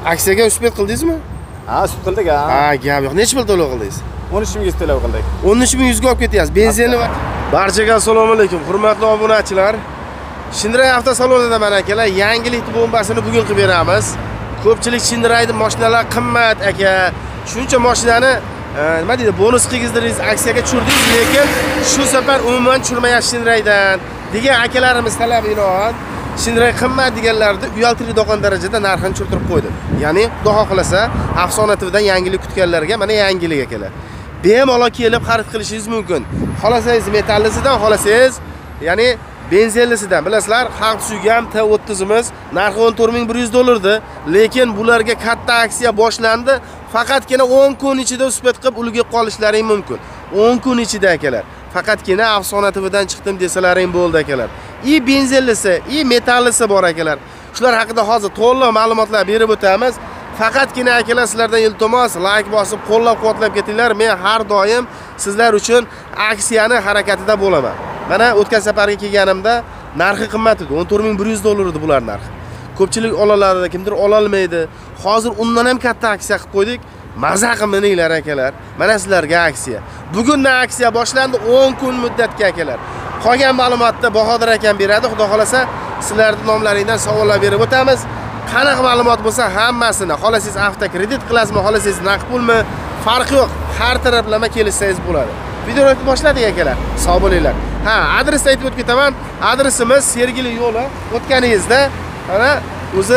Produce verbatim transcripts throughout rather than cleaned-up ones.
Aksiyaga uspet qildingizmi? Ha, uspet qildik ha. Ha, gap yo'q. Necha pul to'lov qildingiz? o'n uch ming yuz to'lov qildik. o'n uch ming yuz ga olib ketyapsiz. Benzinli va barchaga assalomu alaykum, hurmatli obunachilar. Shinray avtosalonida mana akalar, yangilik bombasini bugun qilib beramiz. Ko'pchilik Shinrayning mashinalari qimmat aka. Shuncha mashinani nima deydi, bonus qilgizdingiz, aksiyaga tushurdingiz, lekin shu safar umuman tushirmayapsiz Shinraydan degan akalarimiz talab inoat. Shinray qimmat deganlarda uyaltiradigan darajada narxini tushirib qo'ydi. Ya'ni Xudo xohlasa, Afsona T V'dan yangilik kutganlarga mana yangilik akalar. Bemalol kelib xarid qilishingiz mumkin. Xolasangiz metallisidan, xolasangiz, ya'ni benzinlisidan. Bilasizlar, xalq suygan T o'ttiz imiz narxi o'n to'rt ming bir yuz dollardi, lekin bularga katta aksiya boshlandi. Faqatgina o'n kun ichida uspet qilib ulgib qolishlaring mumkin. o'n kun ichida akalar. Faqatgina Afsona T V'dan chiqdim desalaring bo'ldi akalar. I benzinlisi, i metallisi bor akalar. Shular haqida hozir to'liq ma'lumotlar berib o'tamiz. Faqatgina akalar sizlardan iltimos, like bosib, qo'llab-quvvatlab ketinglar. Men har doim sizlar uchun aksiyani harakatida bo'laman. Mana o'tgan safarga kelganimda narxi qimmat edi, o'n to'rt ming bir yuz dollar edi bular narxi. Ko'pchilik olalarida, kimdir ola olmaydi. Hozir undan ham katta aksiya qilib qo'ydik. Maza qilmanglar akalar. Mana sizlarga aksiya. Bugundan aksiya boshlandi, o'n kun muddatga akalar. Qolgan ma'lumotni Bahodir akam beradi. Xudo xolasa sizlarning nomlaringdan savollar berib o'tamiz. Qanaqa ma'lumot bo'lsa hammasini, xolasangiz avto kredit qilasizmi, xolasangiz naqd pulmi, farqi yo'q. Har taraflama kelishsangiz bo'ladi. Videoni boshladik akalar. Sog' bo'linglar. Ha, adresni aytib o'tib ketaman. Adresimiz Sergeli yo'li. O'tganingizda mana o'zi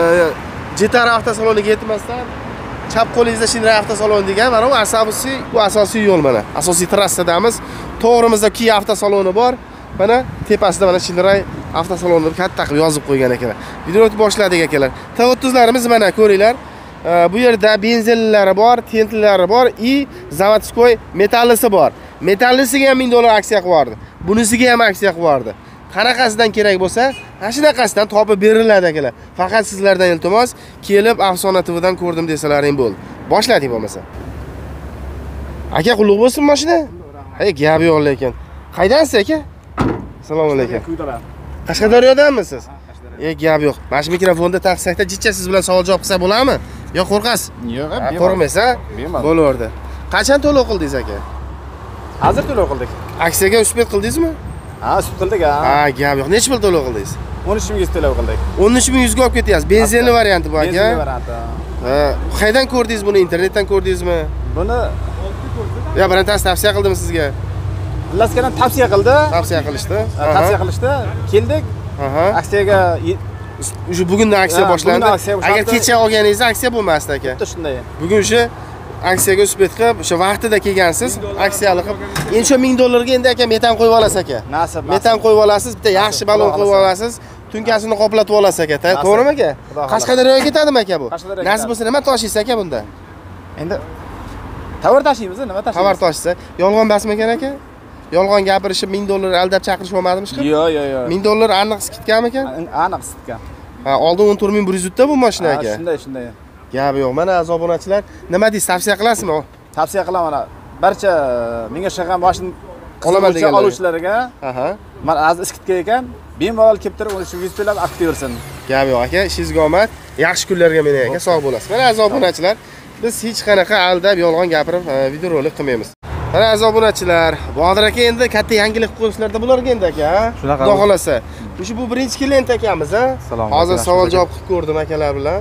Jetara avtosaloniga yetmasdan chap qo'lingizda Shinray avtosalon degan, mana bu asosiy, bu asosiy yo'l mana. Asosiy trassadamiz. To'g'rimizda Kia avtosaloni bor. Mana tepasida mana Shinray avtosalonni katta qilib yozib qo'ygan akalar. Videoni boshladik akalar. T o'ttizlarimiz mana ko'ringlar. Bu yerda benzinlilari bor, tentlilari bor, i zavodskoy metallisi bor. Metallisiga ham ming dollar aksiya qilardi. Bunisiga ham aksiya qilardi. Qanaqasidan kerak bo'lsa, mana shunaqasidan topib beriladi akalar. Faqat sizlardan iltimos, kelib Afsona T V'dan ko'rdim desalaring bo'ldi. Boshladik bo'lmasa. Aka, qulluq bo'lsin mashina. Hay, gap yo'q lekin. Qaydansiz aka? Assalomu alaykum. Qashqadaryodanmisiz? E, gap yo'q. Mana shu mikrofonda taqsakda jicha siz bilan savol javob qilsa bo'ladimi? Yo, qo'rqasiz? Yo'q, qo'rqmaysiz, bo'laverdi. Qachon to'lov qildingiz aka? Hozir to'lov qildik. Aksiyaga uspet qildingizmi? Ha, uspet qildik ha. Ha, gap yo'q. Necha pul to'lov qildingiz? o'n uch ming yuz to'lov qildik. o'n uch ming yuz ga olib ketyapsiz. Benzinli varianti bu aka. Benzinli varianti. Ha, qayerdan ko'rdingiz buni? Internetdan ko'rdingizmi? Buni yo, birontasi tavsiya qildimi sizga? Laskadan tavsiya qildi. Tavsiya qilishdi. Tavsiya qilishdi. Keldik. Aha. Aksiyaga shu bugundan aksiya boshlandi. Agar kecha olganingizda aksiya bo'lmasdi aka. Xuddi shunday. Bugun o'sha aksiyaga uspet qilib, o'sha vaqtida kelgansiz, aksiyali qilib, endi shu ming dollarga endi aka metan qo'yib olasiz aka. Nasib. Metan qo'yib olasiz, bitta yaxshi balon qo'yib olasiz, tunkasini qoplatib olasiz aka. To'g'rimi aka? Qashqadaryoga ketadimi aka bu? Nasib bo'lsa nima tashiysiz aka bunda? Endi tovar tashiymiz, nima tashiymiz? Tovar tashisa, yolg'on basmi ekan aka? Yolg'on gapirishib ming dollar aldab chaqirishib olmadimi chiqib? Yo'q, yo'q, yo'q. ming dollar aniq skidkami ekan? Aniq skidka. Ha, oldin o'n to'rt ming bir yuz da bu mashina aka. Shunday, shunday. Gap yo'q. Mana aziz obunachilar, nima deysiz, tavsiya qilasizmi? Tavsiya qilaman. Barcha menga shaqam boshini olaman degan oluvchilarga. Aha. Men aziz skidka ekan, bemalol kelib turib, o'sha yuz to'lab aktiv bersin. Gap yo'q aka, ishingizga omad. Yaxshi kunlarga meni aka, sog' bo'lasiz. Mana aziz obunachilar, biz hech qanaqa aldab, yolg'on gapirib videorolik qilmaymiz. Mana aziz obunachilar, Bahodir aka endi katta yangilik qo'yishlarda bularga endi aka, shunaqa. Xudo xolasa. O'sha bu birinchi klient akamiz, ha? Hozir savol javob qilib ko'rdim akalar bilan.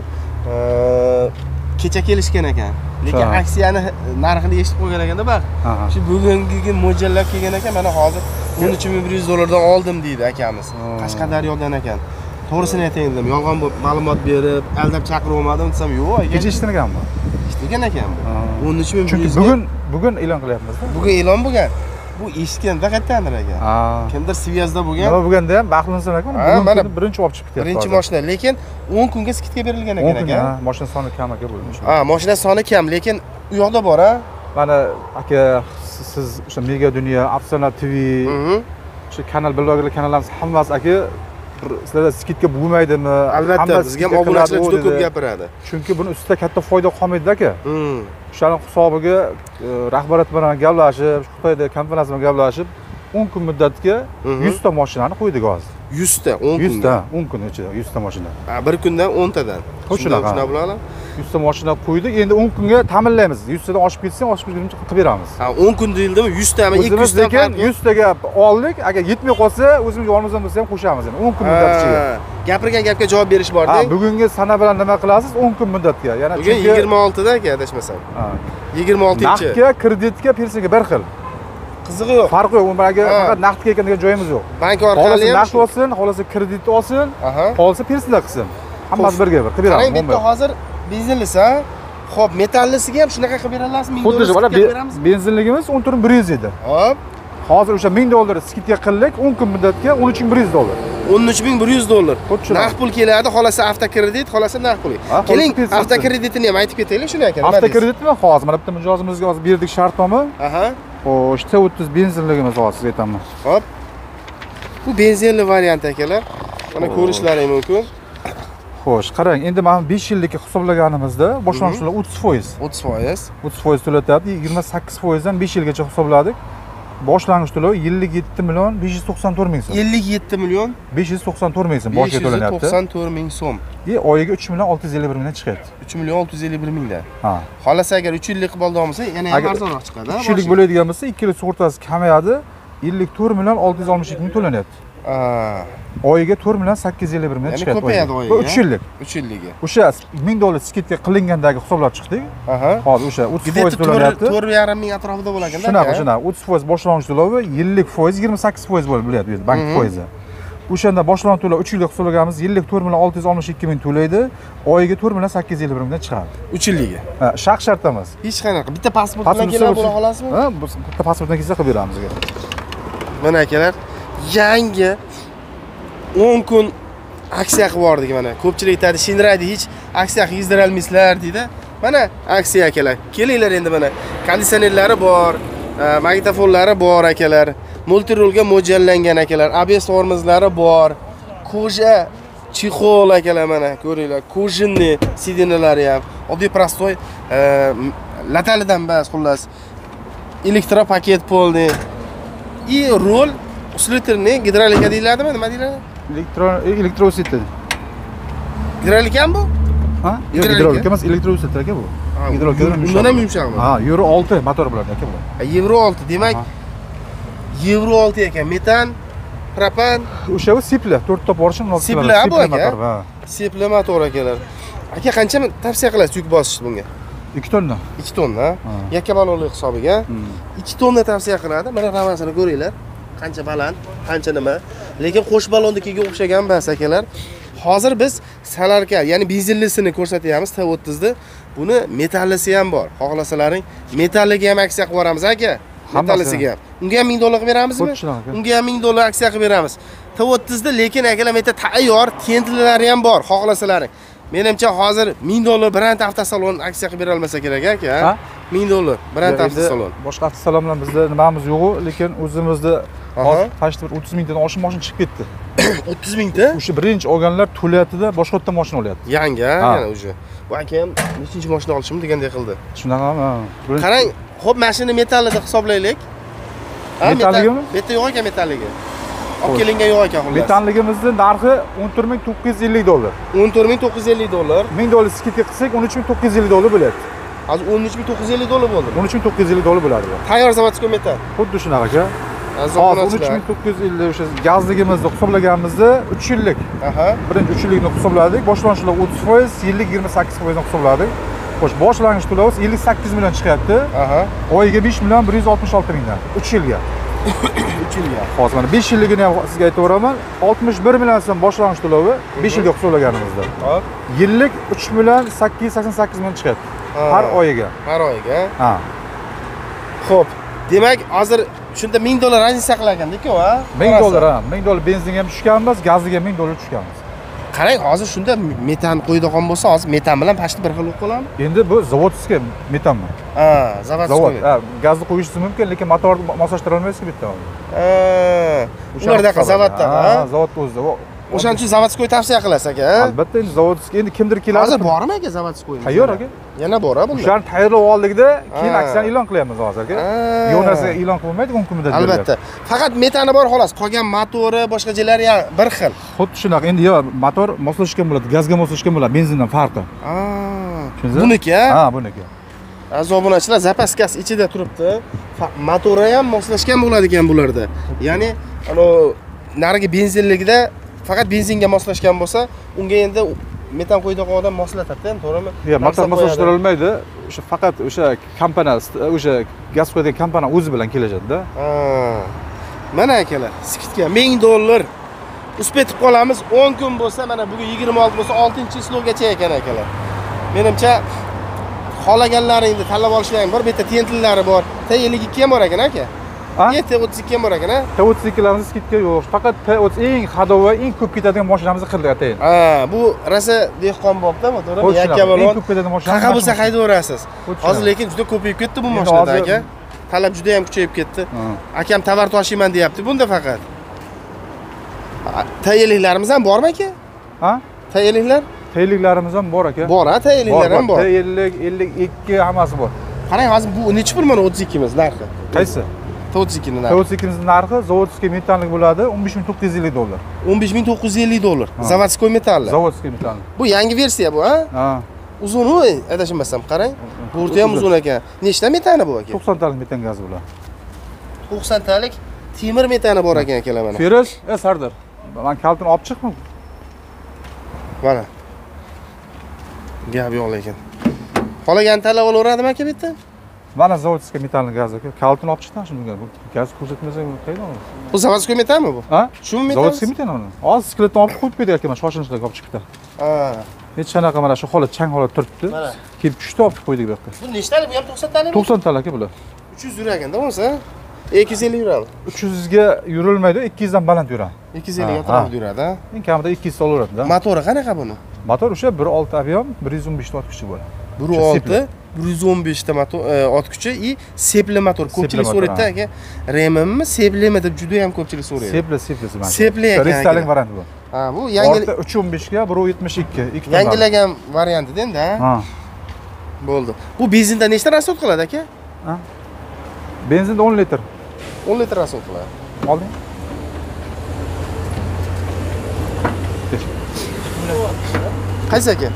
Kecha kelishgan ekan. Lekin aksiyani narxini eshitib qo'ygan ekanda, baq. Shu bugungi mo'ljallab kelgan ekan, mana hozir o'n uch ming bir yuz dollardan oldim deydi akamiz. Qashqadaryodan ekan. To'g'risini aytayin dedim, yolg'on ma'lumot berib, aldab chaqirib olmadim desam, yo'q aka. Kecha eshitgan ekanmi? Eshitgan ekan bu. o'n uch ming bir yuz. Bugun bugun e'lon qilyapmiz-da. Bugun e'lon bo'lgan. Bu eshitganda qayerdandir aka? Kimdir Svyazda bo'lgan. Nima bo'lganda ham baxtlisan aka. Bugun birinchi olib chiqib ketyapti. Birinchi mashina, lekin o'n kunga skidka berilgan ekan aka. Ha, mashina soni kam aka bu. Ha, mashina soni kam, lekin u yoqda bor ha. Mana aka siz o'sha Mega Dunyo, Afsona T V, o'sha kanal blogerlar kanallarimiz hammasi aka sizlarda skidka bo'lmaydimi? Albatta, bizga ham obunachilar juda ko'p gapiradi. Chunki buni ustida katta foyda qolmaydi aka. O'shaning hisobiga rahbariyat bilan gaplashib, Xitoyda kompaniyasi bilan gaplashib, o'n kun muddatga yuz ta mashinani qo'ydik hozir. yuz ta, o'n kun. yuz ta, o'n kun ichida yuz ta mashina. Ha, bir kundan o'n tadan. Shunaqa. Shuna bilan yuz ta mashina qo'ydik. Endi o'n kunga ta'minlaymiz. yuz tadan oshib ketsa, oshib ketguncha qilib beramiz. Ha, o'n kun deyildimi? yuz tami, ikki yuz ta lekin yuz taga oldik. Agar yetmay qolsa, o'zimiz yonimizdan bo'lsa ham qo'shamiz. o'n kun muddat ichiga. Gapirgan gapga javob berish bor-da. Ha, bugungi sana bilan nima qilasiz? o'n kun muddatga. Yana bugun yigirma oltida aka adashmasam. Ha. yigirma oltinchi. Naqdga, kreditga, pensiyaga bir xil. Qizig'i yo'q. Farqi yo'q. Ularga faqat naqdga ekan degan joyimiz yo'q. Bank orqali ham naqd olsin, xohlasa kredit olsin, xohlasa pensiya qilsin. Hammasi birga bir qilib beramiz. Qarang, bitta hozir benzinlisi, xo'p, metallisiga ham shunaqa qilib beralasizmi? ming dollar skidka beramiz. Benzinligimiz o'n to'rt ming bir yuz edi. Hop. Hozir o'sha ming dollar skidka qildik, o'n kun muddatga o'n uch ming bir yuz dollar. o'n uch ming bir yuz dollar. Naqd pul keladi, xolasa avtokredit, xolasa naqd pul. Keling, avtokreditini ham aytib ketaylik shuni aka. Avtokreditmi? Hozir mana bitta mijozimizga hozir berdik shartnoma. Aha. Xo'sh, T o'ttiz benzinligimiz hozir sizga aytaman. Hop. Bu benzinli variant akalar. Mana ko'rishlaring mumkin. Xo'sh, qarang, endi mana besh yillikka hisoblaganimizda boshlang'ich to'lov o'ttiz foiz. o'ttiz foiz. o'ttiz foiz to'latyapti. yigirma sakkiz foizdan besh yilgacha hisobladik. Boshlang'ich to'lov ellik yetti million besh yuz to'qson to'rt ming so'm. ellik yetti million besh yuz to'qson to'rt ming so'm boshiga to'lanyapti. besh yuz to'qson to'rt ming so'm. E, oyiga uch million olti yuz ellik bir mingdan chiqadi. uch million olti yuz ellik bir mingdan. Ha. Xolasa agar uch yillik qilib olgan bo'lsa, yana ham arzonroq chiqadi. uch yillik bo'ladigan bo'lsa, ikki yil sug'urtasi kamayadi. ellik to'rt million olti yuz oltmish ikki ming to'lanyapti. Ha. Oyiga to'rt million sakkiz yuz ellik bir mingdan chiqadi. Ya'ni ko'payadi oyiga. uch yillik. uch yilligi. O'sha ming dollar skidka qilingandagi hisoblab chiqdik. Aha. Hozir o'sha o'ttiz foiz to'lanyapti. to'rt yarim ming atrofida bo'lgan-da. Shunaqa, shunaqa. o'ttiz foiz boshlang'ich to'lovi, ellik foiz yigirma sakkiz foiz bo'lib bo'lyapti bu yerda bank foizi. O'shanda boshlang'ich to'lov uch yillik hisoblaganimiz ellik to'rt million olti yuz oltmish ikki ming to'laydi. Oyiga to'rt million sakkiz yuz ellik bir mingdan chiqadi. uch yilligi. Ha, shart shart emas. Hech qanaqa. Bitta pasport bilan kelib bo'la olasizmi? Ha, bitta pasportdan kelsa qilib beramiz. Mana akalar, yangi o'n kun aksiya qilib bordik mana. Ko'pchilik aytadi, Shinrayda hech aksiya qilib olmaysizlar deydi. Mana aksiya akalar. Kelinglar endi mana. Konditsionerlari bor, magnitofonlari bor akalar. Multirulga mo'ljallangan akalar. A B S tormozlari bor. Koja chexol akalar mana ko'ringlar. Kojinni sidinalari ham. Oddiy prostoy latalidan bas xullas. Elektropaket polni. I rol uslitrni gidrolika deyiladimi? Nima deyiladi? Elektron elektrositr. Gidrolika ham bu? Ha? Yo'q, gidrolika emas, elektrositr aka bu. Gidrolika undan ham yumshoqmi? Ha, Euro olti motor bilan aka bu. Euro olti, demak Euro olti ekan, metan, propan, o'sha u sipli, to'rt ta Porsche nol sipli motor, ha. Sipli motor akalar. Aka qancha tavsiya qilasiz yuk bosish bunga? ikki tonna. ikki tonna. Yakkabalonlik hisobiga ikki tonna tavsiya qiladi. Mana ramasini ko'ringlar. Qancha baland, qancha nima. Lekin qo'sh balonnikiga o'xshagan emas akalar. Hozir biz salarka, ya'ni benzinlisini ko'rsatyapmiz T o'ttiz da. Buni metallisi ham bor. Xohlasalaring metalliga ham aksiya qilib beramiz aka. Metallisiga ham. Unga ham ming dollar qilib beramizmi? Unga ham ming dollar aksiya qilib beramiz. T o'ttiz da lekin akalar meta tayyor tentlilari ham bor. Xohlasalaring. Menimcha hozir ming dollar biranta avtosalon aksiya qilib bera olmasa kerak aka. ming dollar biranta avtosalon. Boshqa avtosalonlar bizda nimamiz yo'q, lekin o'zimizda hozir qancha o'ttiz mingdan oshiq mashina chiqib ketdi. o'ttiz mingta? O'sha birinchi olganlar to'layapti-da, boshqa yerdan mashina olyapti. Yangi, yana o'sha. Bu akam nechinchi mashina olishim degandek qildi. Shunaqami? Qarang, xo'p, mashina metallida hisoblaylik. Ha, metalligimi? Bu yerda yo'q ekan metalligi. Olib kelingan yo'q ekan xullas. Metalligimizning narxi o'n to'rt ming to'qqiz yuz ellik dollar. o'n to'rt ming to'qqiz yuz ellik dollar. ming dollar skidka qilsak o'n uch ming to'qqiz yuz ellik dollar bo'lyapti. Hozir o'n uch ming to'qqiz yuz ellik dollar bo'ldi. o'n uch ming to'qqiz yuz ellik dollar bo'ladi bu. Tayyor zavodskiy metal. Xuddi shunaqa aka. Hozir o'n uch ming to'qqiz yuz ellik o'sha gazligimizni hisoblaganimizda uch yillik. Aha. Birinchi uch yillikni hisobladik. Boshlang'ich to'lov o'ttiz foiz, yillik yigirma sakkiz foizdan hisobladik. Xo'sh, boshlang'ich to'lov ellik sakkiz million chiqyapti. Aha. Oyiga besh million bir yuz oltmish olti mingdan uch yilga. uch yilga. Hozir mana besh yilligini ham sizga aytaveraman. oltmish bir million so'm boshlang'ich to'lovi besh yilga hisoblaganimizda. Hop. Yillik uch million sakkiz yuz sakson sakkiz ming chiqyapti. Har oyiga. Har oyiga. Ha. Xo'p, demak, hozir shunda ming dollar razniya qilagandek-ku, ha? ming dollar, ha. ming dollar benzinga ham tushganmiz, gaziga ming dollar tushganmiz. Qarang, hozir shunda metan qo'ydigan bo'lsa, hozir metan bilan pashti bir xil bo'lib qoladimi? Endi bu zavodskiy metanmi? Ha, zavodskiy. Ha, gazni qo'yishingiz mumkin, lekin motorni moslashtirib olmaysiz bitta. Ha. Ularda zavodda, ha? Zavodda o'zida. O'shaning uchun zavodskoy tavsiya qilasiz aka. Albatta, endi zavodskiy endi kimdir keladi. Hozir bormi aka zavodskoy? Tayyor aka. Yana bor a bunda. O'shani tayyorlab oldikda, keyin aksiyani e'lon qilyapmiz hozir aka. Yo'q narsa e'lon qilmaydi, o'n kun muddat beradi. Albatta. Faqat metani bor xolos. Qolgan motori, boshqa joylari ham bir xil. Xuddi shunaqa. Endi yo motor moslashgan bo'ladi, gazga moslashgan bo'ladi, benzindan farqi. Ha. Buniki a? Ha, buniki. Aziz obunachilar, zapaskasi ichida turibdi. Motori ham moslashgan bo'ladigan bularda. Ya'ni, ano narigi benzinligida faqat benzinga moslashgan bo'lsa, unga endi metan qo'ydigan odam moslatadi, to'g'rimi? Yo'q, motor moslashtirilmaydi. O'sha faqat o'sha kompaniya, o'sha gaz qo'yadigan kompaniya o'zi bilan kelajadi-da. Ha. Mana akalar, skidga ming dollar uspetib qolamiz. o'n kun bo'lsa, mana bugun yigirma olti bo'lsa, oltinchi chислogagacha ekan akalar. Menimcha xohlaganlaringni tanlab olishlaring bor. Bu yerda tentillari bor. T ellik ikki ham bor ekan aka. E T o'ttiz ikki ham bor ekan a? T o'ttiz ikkilarimiz skidga yo'q. Faqat T o'ttiz eng hadova, eng ko'p ketadigan mashinamizni qildik atayin. Ha, bu rasa dehqon bobda-mi, to'g'rimi? Yakkamalon. Eng ko'p ketadigan mashina. Qaqa bo'lsa haydaverasiz. Hozir lekin juda ko'payib ketdi bu mashinada aka. Talab juda ham kuchayib ketdi. Akam tovar tashiyman deyapti bunda faqat. T elliklarimiz ham bormi aka? Ha? T elliklar? T elliklarimiz ham bor aka. Bor, ha, T elliklar ham bor. T ellik, ellik ikki hammasi bor. Qarang, hozir bu necha pul mana o'ttiz ikkimiz narxi? Qaysi? T o'ttiz ikki ni narxi. T o'ttiz ikki ning narxi zavodskiy metallik bo'ladi, o'n besh ming to'qqiz yuz ellik dollar. o'n besh ming to'qqiz yuz ellik dollar. Zavodskoy metalli. Zavodskiy metalli. Bu yangi versiya bu, ha? Ha. Uzun-u, adashmasam, qarang. Bo'rti ham uzun ekan. Nechta metani bu aka? to'qson talik metan gazi bular. to'qson talik temir metani bor ekan akalar mana. Feroz, e Sardor. Men kaltini olib chiqmi? Mana. Gap yo'q lekin. Qolagan tanlab olaveradimi aka bu yerda? Mana zavodskiy metalli gaz aka. Kaltini olib chiqdan shunga. Bu gaz ko'rsatmasa qayda olamiz? Bu zavodskoy metalmi bu? Ha? Shumi metal? Zavodskiy metal mana. Hozir skletni olib qo'yib berdik aka, mana shoshilinchda olib chiqibdi. Ha. Hech qanaqa mana shu holat, chang holat turibdi. Mana. Kelib tushdi, olib qo'ydik bu yoqqa. Bu nechtalik? Bu ham to'qson talikmi? to'qson talik aka bular. uch yuz yuraganda bo'lsa, ikki yuz ellik yuradi. uch yuz ga yurilmaydi, ikki yuz dan baland yuradi. ikki yuz ellik atrofida yuradi, ha? Eng kamida ikki yuz olaveradi-da. Motori qanaqa buni? Motor o'sha bir olti ob'yom, bir yuz o'n besh ta ot kuchi bo'ladi. bir olti, bir yuz o'n besh ta motor ot kuchi и sepli motor. Ko'pchilik so'raydi aka, remmi, seplimi deb juda ham ko'pchilik so'raydi. Sepli, seplisi mana. Sepli ekan. Restyling varianti bu. Ha, bu yangi Orta uch o'n besh ga bir yetmish ikki, ikki ta. yangilagan variantida endi, ha? Ha. Bo'ldi. Bu benzinda nechta rasxod qiladi aka? Ha. Benzinda o'n litr. o'n litr rasxod qiladi. Olding. Qaysi aka?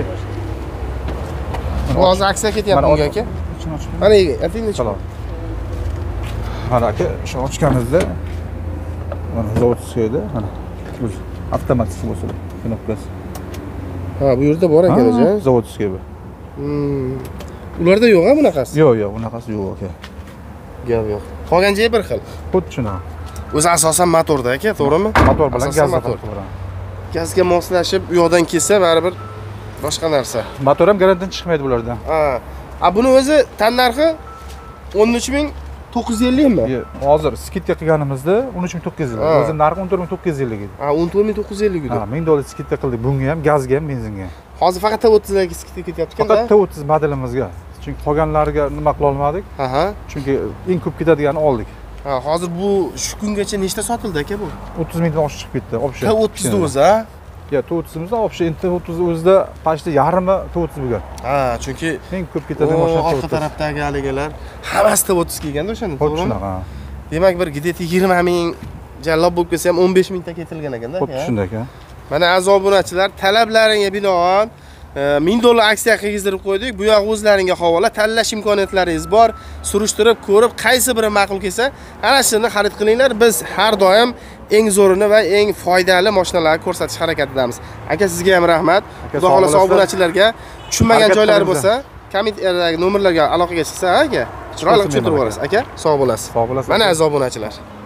Bu hozir aksiya ketyapti bunga aka. Ichini ochib. Mana aytingchi. Salom. Mana aka, shu ochganimizda mana zavodskiyda mana o'z avtomatik bo'lsa, knopkasi. Ha, bu yerda bor ekan o'zi. Zavodskiy bu. Hmm. Ularda yo'q-a bunaqasi? Yo'q, yo'q, bunaqasi yo'q aka. Gap yo'q. Qolgan joyi bir xil. Xuddi shunaqa. O'zi asosan motorda aka, to'g'rimi? Motor bilan Asosan gazga motor. qo'yiladi. Gazga moslashib, u yoqdan kelsa baribir boshqa narsa. Motor ham garantiyadan chiqmaydi bulardan. Ha. A buni o'zi tan narxi o'n uch ming to'qqiz yuz ellik mi? Yo'q, hozir skidga qilganimizda o'n uch ming to'qqiz yuz. O'zi narxi o'n to'rt ming to'qqiz yuz ellik edi. Ha, o'n to'rt ming to'qqiz yuz ellik edi. Ha, ming dollar skidga qildik. Bunga ham, gazga ham, benzinga ham. Hozir faqat T o'ttiz ga skidga ketyapti ekan-da. Faqat T o'ttiz modelimizga. Chunki qolganlariga nima qila olmadik. Aha. Chunki eng ko'p ketadigani oldik. Ha, hozir bu shu kungacha nechta sotildi aka bu? o'ttiz mingdan oshib chiqib ketdi. Obshe. T o'ttiz da o'zi, ha? Ya, T o'ttizimizda obshe T o'ttiz o'zida почти yarmi T o'ttiz bo'lgan. Ha, chunki eng ko'p ketadigan mashina T o'ttiz. orqa tarafdagi haligalar hammasi T o'ttiz kelganda o'shanda, Xuddi to'g'rimi? shunaqa. Demak, bir где-то yigirma ming jallob bo'lib kelsa ham o'n besh mingta ketilgan ekanda. Xuddi shunday ekan. Mana aziz obunachilar, talablaringga binoan ming dollar aksiya qilgizdirib qo'ydik. Bu yoq o'zlaringga havola, tanlash imkoniyatlaringiz bor. Surishtirib, ko'rib, qaysi biri ma'qul kelsa, ana shuni xarid qilinglar. Biz har doim eng zo'rini va eng foydali mashinalarni ko'rsatish harakatidamiz. Aka, sizga ham rahmat. Xudo xolasa obunachilarga tushunmagan joylari bo'lsa, kommentardagi nomerlarga aloqaga chiqsa, aka, chiroyli tushuntirib yuborasiz. Aka, sog' bo'lasiz. Sog' bo'lasiz. Mana aziz obunachilar.